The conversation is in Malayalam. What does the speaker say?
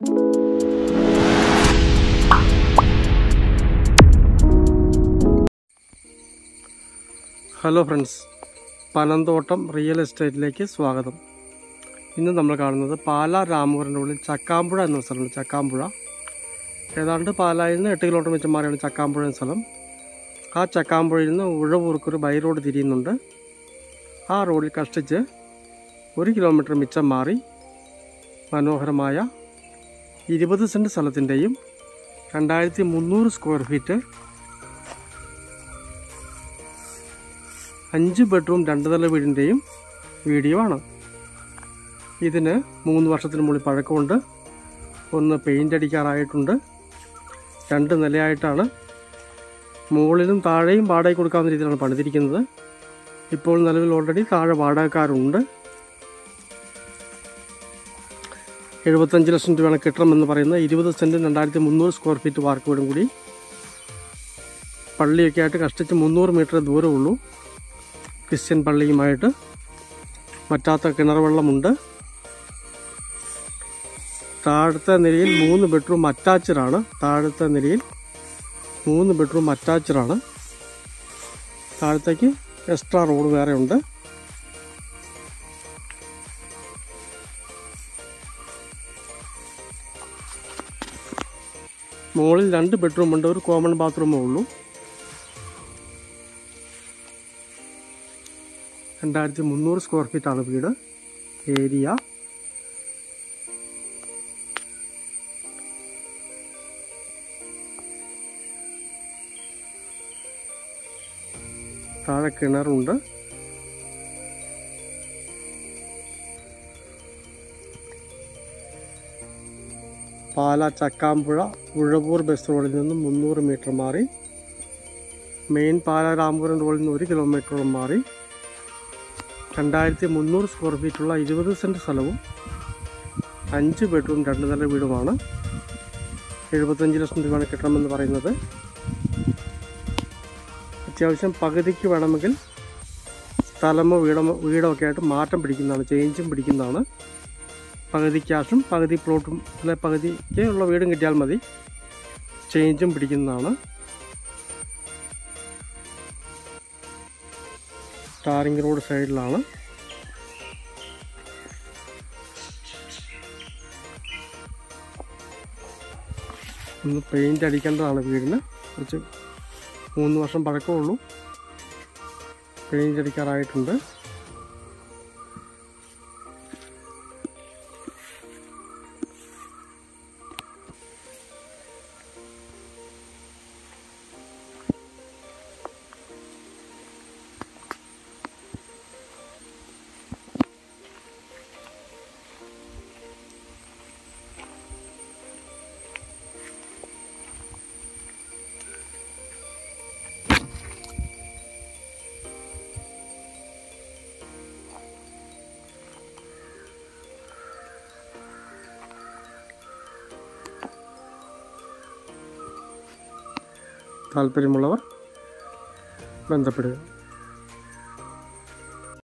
ഹലോ ഫ്രണ്ട്സ്, പനന്തോട്ടം റിയൽ എസ്റ്റേറ്റിലേക്ക് സ്വാഗതം. ഇന്ന് നമ്മൾ കാണുന്നത് പാലാ രാമപുരൻ്റെ ഉള്ളിൽ ചക്കാമ്പുഴ എന്ന സ്ഥലമുണ്ട്. ചക്കാമ്പുഴ ഏതാണ്ട് പാലായിൽ നിന്ന് 8 കിലോമീറ്റർ വെച്ച് മാറിയാണ് ചക്കാമ്പുഴ എന്ന സ്ഥലം. ആ ചക്കാമ്പുഴയിൽ നിന്ന് ഉഴവൂർക്കൊരു ബൈ റോഡ് തിരിയുന്നുണ്ട്. ആ റോഡിൽ കഷ്ടിച്ച് 1 കിലോമീറ്റർ മിച്ചം മാറി മനോഹരമായ 20 സെൻറ്റ് സ്ഥലത്തിൻ്റെയും 2300 സ്ക്വയർ ഫീറ്റ് 5 ബെഡ്റൂം 2 നില വീടിൻ്റെയും വീഡിയോ ആണ്. ഇതിന് 3 വർഷത്തിന് മുകളിൽ പഴക്കമുണ്ട്. ഒന്ന് പെയിൻ്റ് അടിക്കാറായിട്ടുണ്ട്. 2 നിലയായിട്ടാണ്. മുകളിലും താഴെയും വാടക കൊടുക്കാവുന്ന രീതിയിലാണ് പണിതിരിക്കുന്നത്. ഇപ്പോൾ നിലവിൽ ഓൾറെഡി താഴെ വാടകക്കാരുണ്ട്. 75 ലക്ഷം രൂപയാണ് കിട്ടണമെന്ന് പറയുന്ന 20 സെൻറ്റും 2300 സ്ക്വയർ ഫീറ്റ് വാർക്ക് വീടും കൂടി. പള്ളിയൊക്കെ ആയിട്ട് കഷ്ടിച്ച് 300 മീറ്റർ ദൂരമുള്ളൂ. ക്രിസ്ത്യൻ പള്ളിയുമായിട്ട് വറ്റാത്ത കിണർ വെള്ളമുണ്ട്. താഴത്തെ നിലയിൽ 3 ബെഡ്റൂം അറ്റാച്ചഡാണ്. താഴത്തേക്ക് എക്സ്ട്രാ റോഡ് വേറെ ഉണ്ട്. മുകളിൽ 2 ബെഡ്റൂം ഉണ്ട്. ഒരു കോമൺ ബാത്റൂമേ ഉള്ളൂ. 2300 സ്ക്വയർ ഫീറ്റാണ് വീട്. ഏരിയ താഴെ കിണറുണ്ട്. പാലാ ചക്കാമ്പുഴ ഉഴവൂർ ബസ് റോഡിൽ നിന്നും 300 മീറ്റർ മാറി, മെയിൻ പാലാ രാമപുരം റോഡിൽ നിന്ന് 1 കിലോമീറ്ററോളം മാറി 2300 സ്ക്വയർ ഫീറ്റുള്ള 20 സെൻറ്റ് സ്ഥലവും 5 ബെഡ്റൂം 2 നില വീടുമാണ്. 75 ലക്ഷം രൂപയാണ് കിട്ടണമെന്ന് പറയുന്നത്. അത്യാവശ്യം പകുതിക്ക് വേണമെങ്കിൽ സ്ഥലമോ വീടൊക്കെ ആയിട്ട് മാറ്റം പിടിക്കുന്നതാണ്, ചേഞ്ചും പിടിക്കുന്നതാണ്. പകുതി ക്യാഷും പകുതി പ്ലോട്ടും അല്ലെ പകുതിക്ക് ഉള്ള വീടും കിട്ടിയാൽ മതി. ചേഞ്ചും പിടിക്കുന്നതാണ്. ടാറിംഗ് റോഡ് സൈഡിലാണ്. ഒന്ന് പെയിൻ്റ് അടിക്കേണ്ടതാണ് വീടിന്. കുറച്ച് 3 വർഷം പഴക്കമുള്ളൂ. പെയിൻ്റ് അടിക്കാറായിട്ടുണ്ട്. താല്പര്യമുള്ളവർ ബന്ധപ്പെടുക.